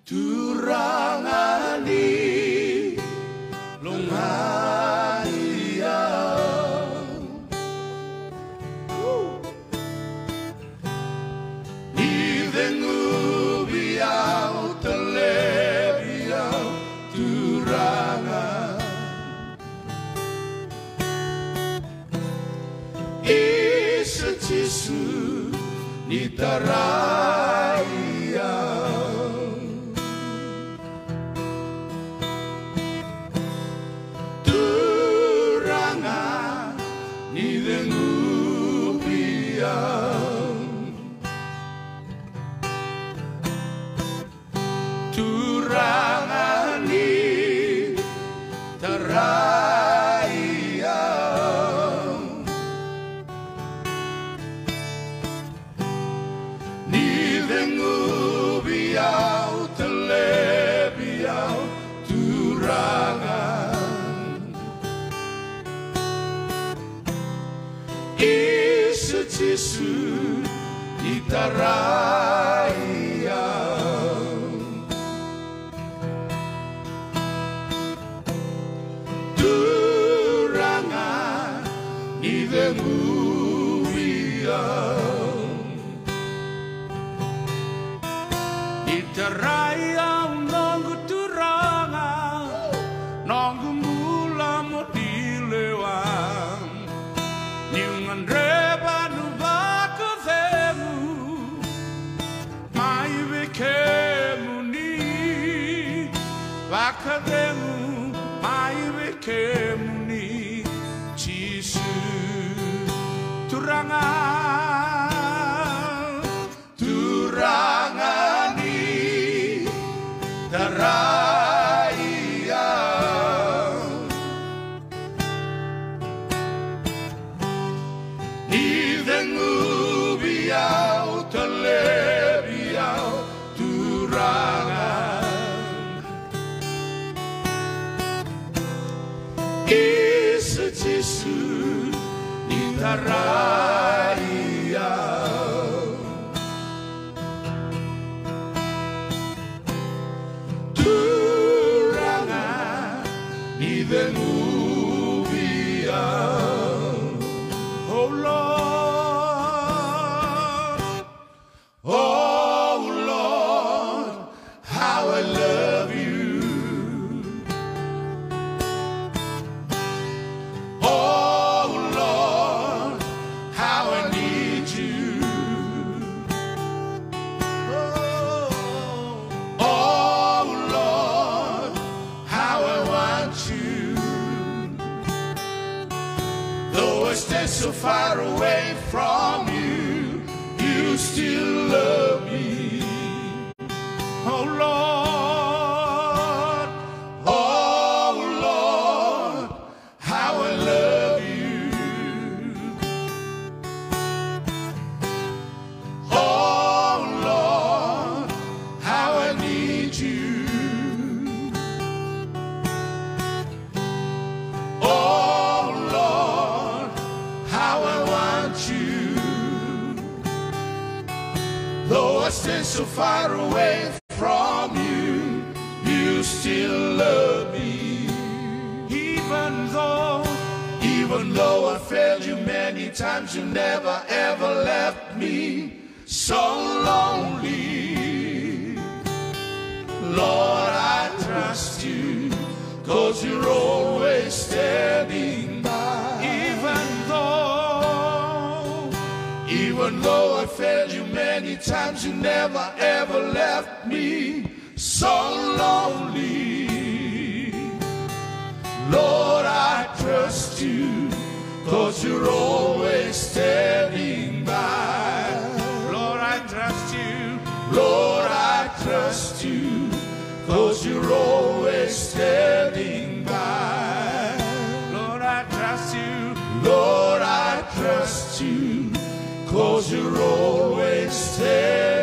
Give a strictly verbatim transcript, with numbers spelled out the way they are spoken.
Turangani lunghaya Nidengu biau telebiau Turanga Isa Jesu nitaraya Turangani teraya Nidengu biau telebiau turangan Isa Jesu itaraya Nidengu biau itaraya nonggu turanga nonggu mula modilewang nyungan reba nubaka themu mai bekemu ni baka themu mai bekemu ni Jesu Turanga Turangani teraya Nidengu biau telebiau turangan Isa Jesu nitaraya Turanga nidengu biau Oh Lord, oh Lord, how I love you Oh Lord, how I need you Oh, oh Lord, how I want you Though I stay so far away from you, you still love me Oh Lord, oh Lord, how I love you Oh Lord, how I need you Oh Lord, how I want you Though I stay so far away from you, you still love me Even though, even though I failed you many times, you never ever left me so lonely Lord, I trust you, 'cause you're always standing by Even though, even though I failed you many times, you never ever left me so lonely Lord, I trust you, 'cause you're always standing by Lord, I trust you, Lord, I trust you, 'cause you're always standing by Lord, I trust you, Lord, I trust you, 'cause you're always standing